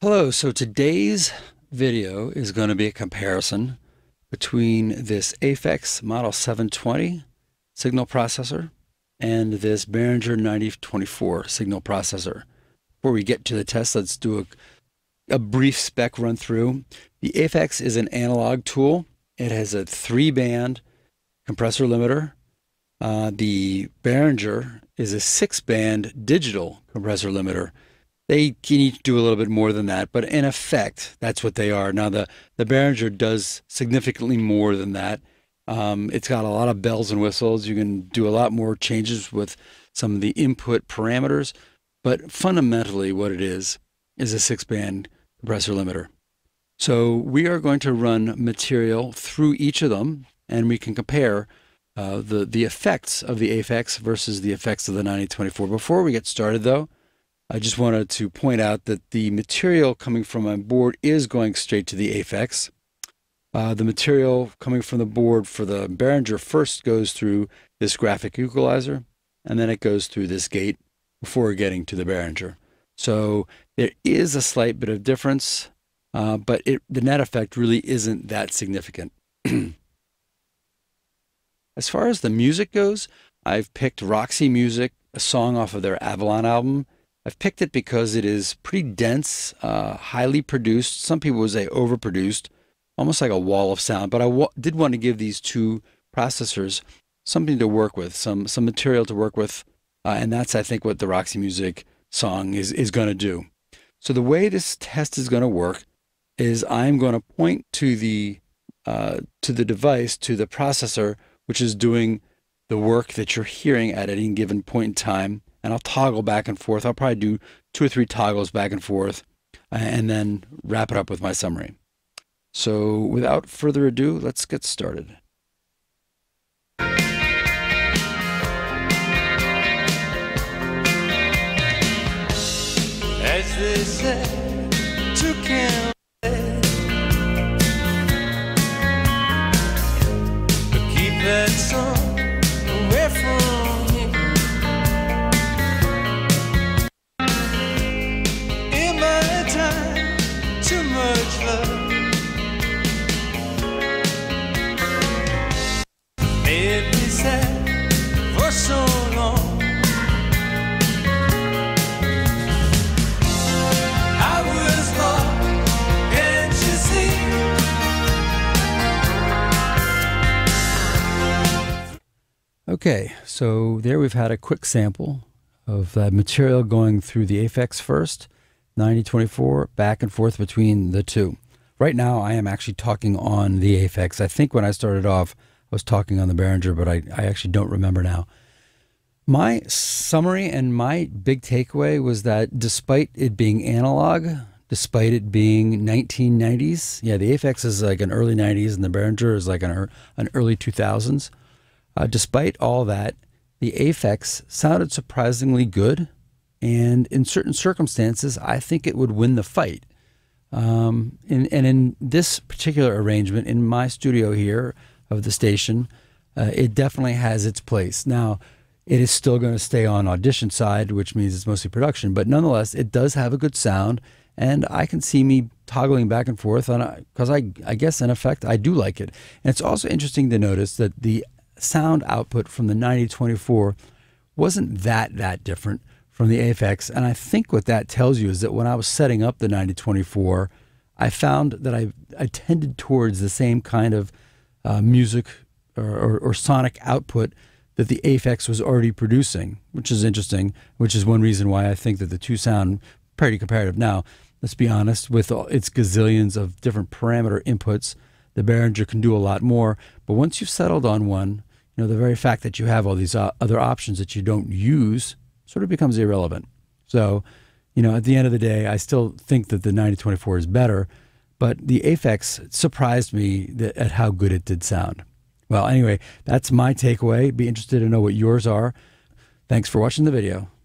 Hello, so today's video is going to be a comparison between this Aphex Model 720 signal processor and this Behringer 9024 signal processor. Before we get to the test, let's do a brief spec run through. The Aphex is an analog tool. It has a 3-band compressor limiter. The Behringer is a 6-band digital compressor limiter. They can each do a little bit more than that, but in effect, that's what they are. Now, the Behringer does significantly more than that. It's got a lot of bells and whistles. You can do a lot more changes with some of the input parameters, but fundamentally what it is a 6-band compressor limiter. So we are going to run material through each of them, and we can compare the effects of the Aphex versus the effects of the 9024. Before we get started, though, I just wanted to point out that the material coming from my board is going straight to the Aphex. The material coming from the board for the Behringer first goes through this graphic equalizer, and then it goes through this gate before getting to the Behringer. So there is a slight bit of difference, but the net effect really isn't that significant. As far as the music goes, I've picked Roxy Music, a song off of their Avalon album. I've picked it because it is pretty dense, highly produced. Some people would say overproduced, almost like a wall of sound. But I did want to give these two processors something to work with, some material to work with, and that's, I think, what the Roxy Music song is going to do. So the way this test is going to work is I'm going to point to the device, to the processor, which is doing the work that you're hearing at any given point in time. And I'll toggle back and forth. I'll probably do 2 or 3 toggles back and forth and then wrap it up with my summary. So without further ado, let's get started. As they say, two can keep that song away from for so long. I was lost, can't you see? Okay, so there we've had a quick sample of that material going through the Aphex first, 9024, back and forth between the two. Right now, I am actually talking on the Aphex. I think when I started off, I was talking on the Behringer, but I actually don't remember now. My summary and my big takeaway was that despite it being analog, despite it being 1990s, yeah, the Aphex is like an early 90s and the Behringer is like an early 2000s. Despite all that, the Aphex sounded surprisingly good, and in certain circumstances, I think it would win the fight. And in this particular arrangement, in my studio here of the station, it definitely has its place. Now, it is still going to stay on audition side, which means it's mostly production, but nonetheless, it does have a good sound, and I can see me toggling back and forth on it because I guess in effect I do like it. And it's also interesting to notice that the sound output from the 9024 wasn't that different from the Aphex, and I think what that tells you is that when I was setting up the 9024, I found that I tended towards the same kind of music or sonic output that the Aphex was already producing, which is interesting, which is one reason why I think that the two sound pretty comparative. Now, let's be honest, with its gazillions of different parameter inputs, the Behringer can do a lot more, but once you've settled on one, you know, the very fact that you have all these other options that you don't use sort of becomes irrelevant. So, you know, at the end of the day, I still think that the 9024 is better, but the Aphex surprised me at how good it did sound. Well, anyway, that's my takeaway. Be interested to know what yours are. Thanks for watching the video.